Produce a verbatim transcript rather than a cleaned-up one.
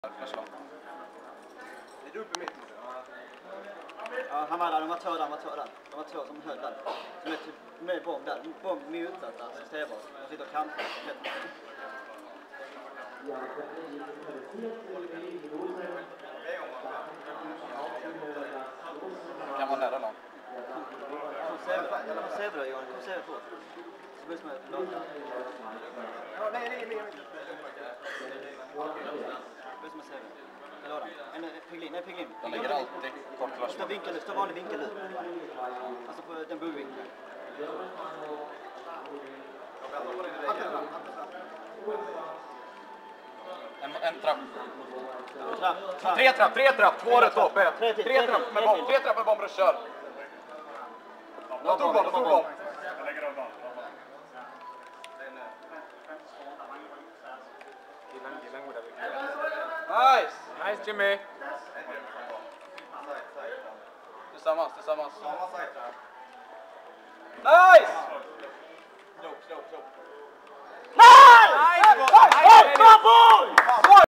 Är du uppe mitt? Ja, han var där, de var två där, de var två där. De var två som höll där. Som är typ med bomb där. Bomb mutat där, så ser bara. De sitter och campar. Kan man nära någon? Kom se bra, Johan. Kom se på. Så börjar med ett lag. Nej, nej, nej. Börjar med seven. Lådan. En piglin, nej piglin. De ligger alltid kort flash. Stå vinkel, stå vanlig vinkel ut. Alltså på den buggvinkeln. En, en trapp. Trapp, trapp. Tre trapp, tre trapp, två rätt upp. Tre, tre trapp med bomb, tre trapp med bomb och kör. Jag tog bomb, jag tog bomb. Nice! Nice Jimmy! Tillsammans, tillsammans.